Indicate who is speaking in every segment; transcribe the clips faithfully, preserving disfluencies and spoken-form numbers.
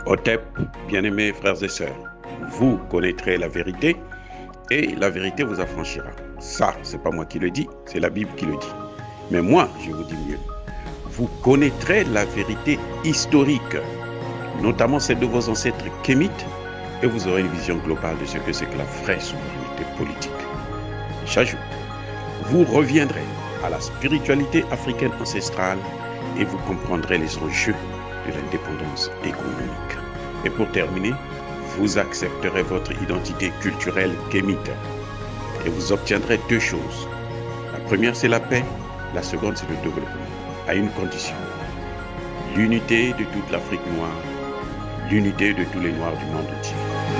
Speaker 1: Otep, bien-aimés frères et sœurs, vous connaîtrez la vérité et la vérité vous affranchira. Ça, c'est pas moi qui le dis, c'est la Bible qui le dit. Mais moi, je vous dis mieux. Vous connaîtrez la vérité historique, notamment celle de vos ancêtres kémites, et vous aurez une vision globale de ce que c'est que la vraie souveraineté politique. J'ajoute, vous reviendrez à la spiritualité africaine ancestrale et vous comprendrez les enjeux de l'indépendance économique. Et pour terminer, vous accepterez votre identité culturelle kémite et vous obtiendrez deux choses. La première, c'est la paix. La seconde, c'est le développement, à une condition. L'unité de toute l'Afrique noire, l'unité de tous les Noirs du monde entier.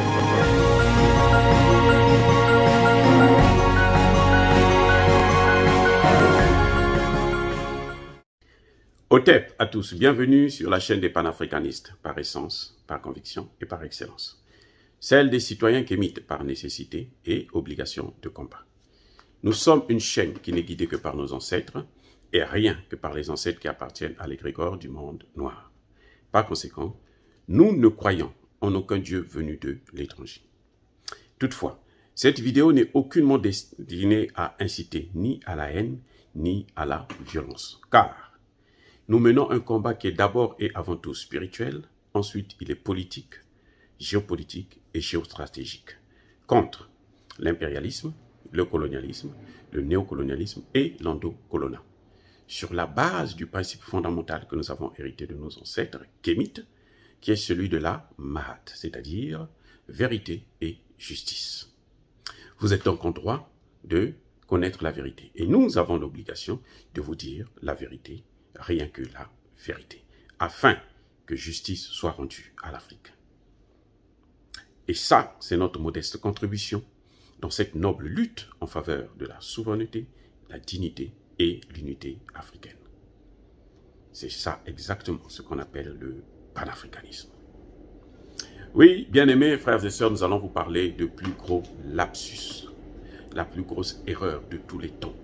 Speaker 1: Otep à tous, bienvenue sur la chaîne des panafricanistes, par essence, par conviction et par excellence. Celle des citoyens kémites par nécessité et obligation de combat. Nous sommes une chaîne qui n'est guidée que par nos ancêtres et rien que par les ancêtres qui appartiennent à l'égrégore du monde noir. Par conséquent, nous ne croyons en aucun Dieu venu de l'étranger. Toutefois, cette vidéo n'est aucunement destinée à inciter ni à la haine ni à la violence, car nous menons un combat qui est d'abord et avant tout spirituel, ensuite il est politique, géopolitique et géostratégique, contre l'impérialisme, le colonialisme, le néocolonialisme et l'endocoloniat, sur la base du principe fondamental que nous avons hérité de nos ancêtres kémites, qui est celui de la Mahat, c'est-à-dire vérité et justice. Vous êtes donc en droit de connaître la vérité, et nous avons l'obligation de vous dire la vérité, rien que la vérité, afin que justice soit rendue à l'Afrique. Et ça, c'est notre modeste contribution dans cette noble lutte en faveur de la souveraineté, la dignité et l'unité africaine. C'est ça exactement ce qu'on appelle le panafricanisme. Oui, bien-aimés frères et sœurs, nous allons vous parler de plus gros lapsus, la plus grosse erreur de tous les temps.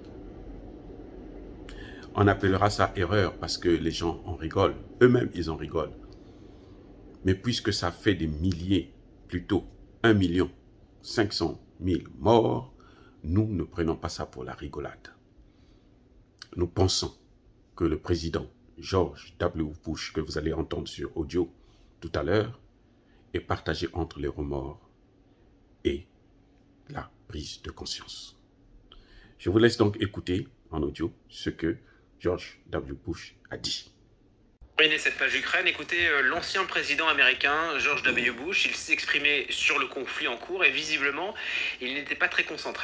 Speaker 1: On appellera ça erreur parce que les gens en rigolent. Eux-mêmes, ils en rigolent. Mais puisque ça fait des milliers, plutôt un million cinq cent mille morts, nous ne prenons pas ça pour la rigolade. Nous pensons que le président George W. Bush, que vous allez entendre sur audio tout à l'heure, est partagé entre les remords et la prise de conscience. Je vous laisse donc écouter en audio ce que George W. Bush a dit.
Speaker 2: Terminer cette page Ukraine, écoutez, euh, l'ancien président américain George W. Bush, il s'exprimait sur le conflit en cours et visiblement, il n'était pas très concentré.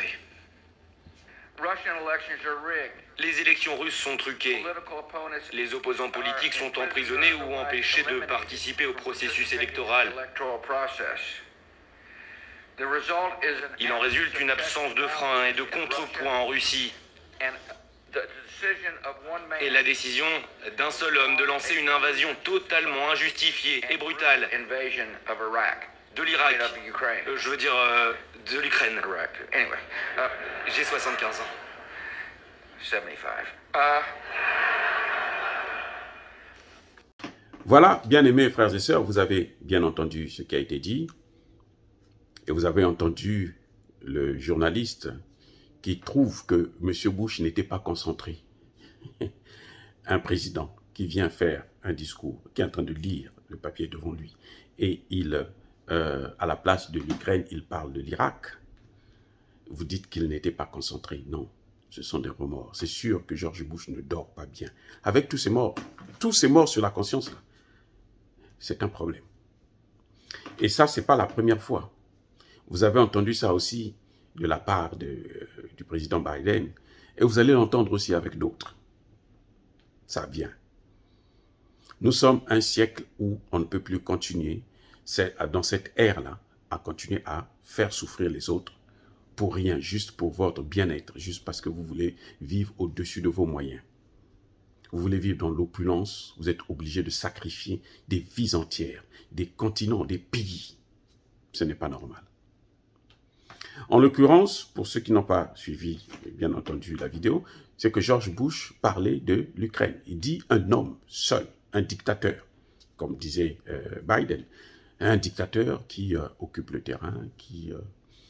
Speaker 2: Les élections russes sont truquées. Les opposants politiques sont emprisonnés ou empêchés de participer au processus électoral. Il en résulte une absence de frein et de contrepoint en Russie. Et la décision d'un seul homme de lancer une invasion totalement injustifiée et brutale de l'Irak, euh, je veux dire euh, de l'Ukraine. J'ai soixante-quinze ans.
Speaker 1: Voilà, bien-aimés frères et sœurs, vous avez bien entendu ce qui a été dit et vous avez entendu le journaliste qui trouve que M. Bush n'était pas concentré. Un président qui vient faire un discours, qui est en train de lire le papier devant lui, et il, euh, à la place de l'Ukraine, il parle de l'Irak. Vous dites qu'il n'était pas concentré. Non, ce sont des remords. C'est sûr que George Bush ne dort pas bien. Avec tous ces morts, tous ces morts sur la conscience, là, c'est un problème. Et ça, c'est pas la première fois. Vous avez entendu ça aussi de la part de, euh, du président Biden, et vous allez l'entendre aussi avec d'autres. Ça vient. Nous sommes un siècle où on ne peut plus continuer dans cette ère-là à continuer à faire souffrir les autres pour rien, juste pour votre bien-être, juste parce que vous voulez vivre au-dessus de vos moyens. Vous voulez vivre dans l'opulence, vous êtes obligé de sacrifier des vies entières, des continents, des pays. Ce n'est pas normal. En l'occurrence, pour ceux qui n'ont pas suivi, bien entendu, la vidéo, c'est que George Bush parlait de l'Ukraine. Il dit un homme seul, un dictateur, comme disait euh, Biden, un dictateur qui euh, occupe le terrain, qui, euh,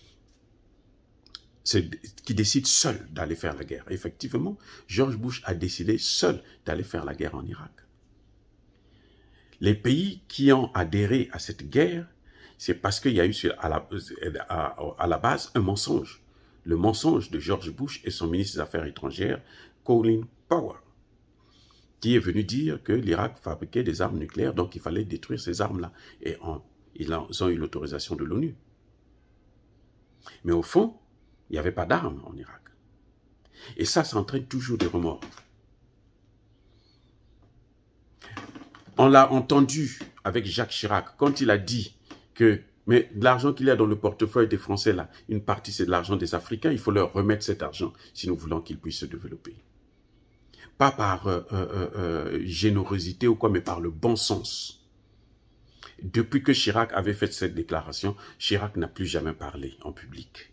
Speaker 1: qui décide seul d'aller faire la guerre. Effectivement, George Bush a décidé seul d'aller faire la guerre en Irak. Les pays qui ont adhéré à cette guerre, c'est parce qu'il y a eu à la, à, à la base un mensonge. Le mensonge de George Bush et son ministre des Affaires étrangères, Colin Powell, qui est venu dire que l'Irak fabriquait des armes nucléaires, donc il fallait détruire ces armes-là. Et en, ils ont eu l'autorisation de l'ONU. Mais au fond, il n'y avait pas d'armes en Irak. Et ça, ça entraîne toujours des remords. On l'a entendu avec Jacques Chirac, quand il a dit que mais l'argent qu'il y a dans le portefeuille des Français, là, une partie c'est de l'argent des Africains, il faut leur remettre cet argent si nous voulons qu'ils puissent se développer. Pas par euh, euh, euh, générosité ou quoi, mais par le bon sens. Depuis que Chirac avait fait cette déclaration, Chirac n'a plus jamais parlé en public.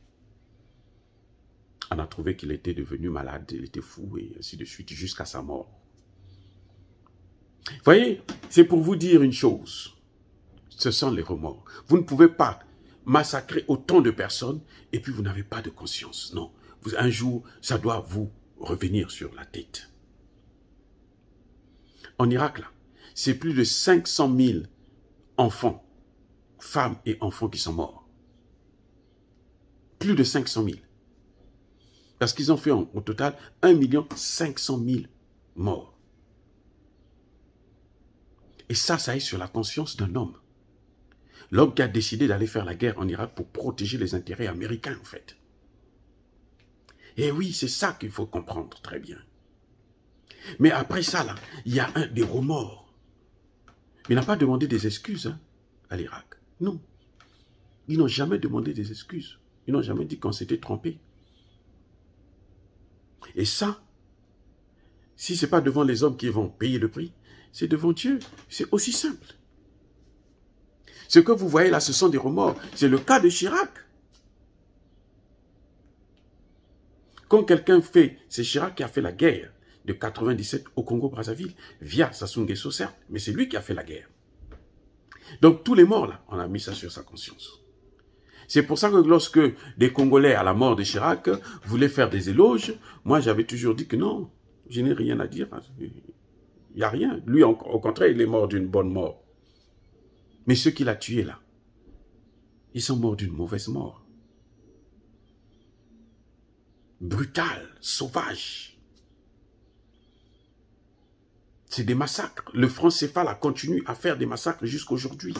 Speaker 1: On a trouvé qu'il était devenu malade, il était fou et ainsi de suite jusqu'à sa mort. Vous voyez, c'est pour vous dire une chose. Ce sont les remords. Vous ne pouvez pas massacrer autant de personnes et puis vous n'avez pas de conscience. Non, vous, un jour, ça doit vous revenir sur la tête. En Irak, là, c'est plus de cinq cent mille enfants, femmes et enfants qui sont morts. Plus de cinq cent mille. Parce qu'ils ont fait en, au total un million cinq cent mille morts. Et ça, ça est sur la conscience d'un homme. L'homme qui a décidé d'aller faire la guerre en Irak pour protéger les intérêts américains, en fait. Et oui, c'est ça qu'il faut comprendre très bien. Mais après ça, là, il y a un des remords. Mais il n'a pas demandé des excuses hein, à l'Irak. Non. Ils n'ont jamais demandé des excuses. Ils n'ont jamais dit qu'on s'était trompé. Et ça, si ce n'est pas devant les hommes qui vont payer le prix, c'est devant Dieu. C'est aussi simple. Ce que vous voyez là, ce sont des remords. C'est le cas de Chirac. Quand quelqu'un fait, c'est Chirac qui a fait la guerre de quatre-vingt-dix-sept au Congo-Brazzaville via Sassou Nguesso, certes, mais c'est lui qui a fait la guerre. Donc tous les morts là, on a mis ça sur sa conscience. C'est pour ça que lorsque des Congolais à la mort de Chirac voulaient faire des éloges, moi j'avais toujours dit que non, je n'ai rien à dire. Il n'y a rien. Lui, au contraire, il est mort d'une bonne mort. Mais ceux qu'il a tués là, ils sont morts d'une mauvaise mort. Brutale, sauvage. C'est des massacres. Le franc céphale continue à faire des massacres jusqu'aujourd'hui.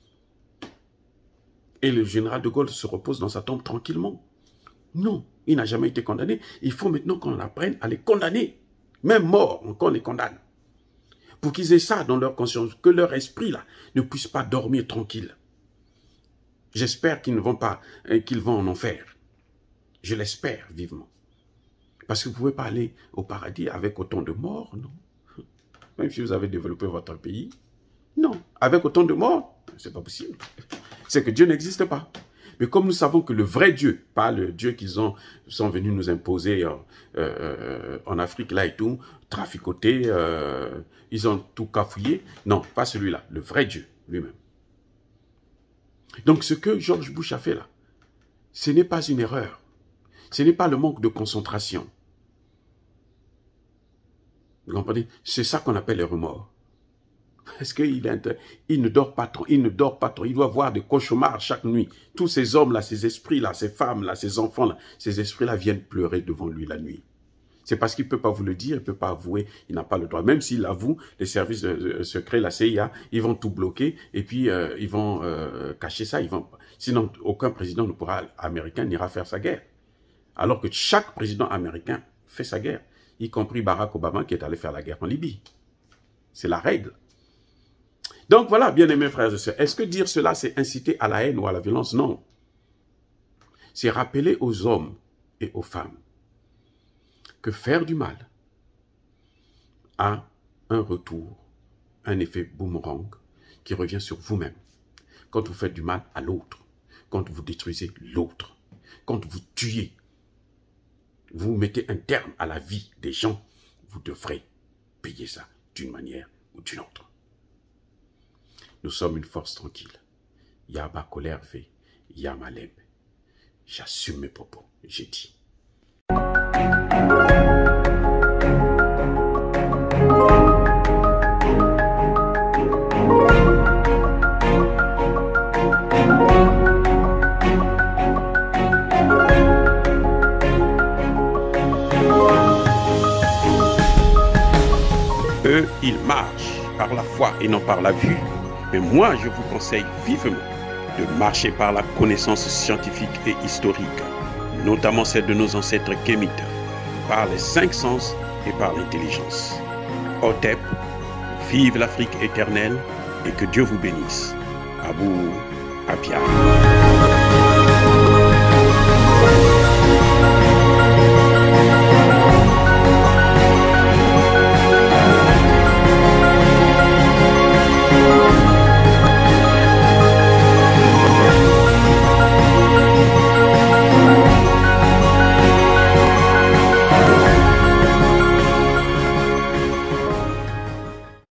Speaker 1: Et le général de Gaulle se repose dans sa tombe tranquillement. Non, il n'a jamais été condamné. Il faut maintenant qu'on apprenne à les condamner. Même morts, on les condamne. Pour qu'ils aient ça dans leur conscience, que leur esprit là ne puisse pas dormir tranquille. J'espère qu'ils ne vont pas, hein, qu'ils vont en enfer. Je l'espère vivement. Parce que vous ne pouvez pas aller au paradis avec autant de morts, non. Même si vous avez développé votre pays, non. Avec autant de morts, c'est pas possible. C'est que Dieu n'existe pas. Mais comme nous savons que le vrai Dieu, pas le Dieu qu'ils ont sont venus nous imposer euh, euh, en Afrique là et tout, traficoté, euh, ils ont tout cafouillé. Non, pas celui-là, le vrai Dieu lui-même. Donc ce que George Bush a fait là, ce n'est pas une erreur. Ce n'est pas le manque de concentration. Vous comprenez? C'est ça qu'on appelle les remords. Est-ce qu'il est, il ne dort pas trop, il ne dort pas trop, il doit voir des cauchemars chaque nuit. Tous ces hommes-là, ces esprits-là, ces femmes-là, ces enfants-là, ces esprits-là viennent pleurer devant lui la nuit. C'est parce qu'il ne peut pas vous le dire, il ne peut pas avouer, il n'a pas le droit. Même s'il avoue, les services de, de, secrets, la C I A, ils vont tout bloquer et puis euh, ils vont euh, cacher ça. Ils vont... Sinon, aucun président ne pourra, américain n'ira faire sa guerre. Alors que chaque président américain fait sa guerre, y compris Barack Obama qui est allé faire la guerre en Libye. C'est la règle. Donc voilà, bien aimés frères et sœurs, est-ce que dire cela, c'est inciter à la haine ou à la violence? Non. C'est rappeler aux hommes et aux femmes que faire du mal a un retour, un effet boomerang qui revient sur vous-même. Quand vous faites du mal à l'autre, quand vous détruisez l'autre, quand vous tuez, vous mettez un terme à la vie des gens, vous devrez payer ça d'une manière ou d'une autre. nous sommes une force tranquille. Yaba colère fait, Yama lem. J'assume mes propos, j'ai dit. Eux, ils marchent par la foi et non par la vue. Mais moi, je vous conseille vivement de marcher par la connaissance scientifique et historique, notamment celle de nos ancêtres kémites, par les cinq sens et par l'intelligence. Hotep, vive l'Afrique éternelle et que Dieu vous bénisse. Abou Apia.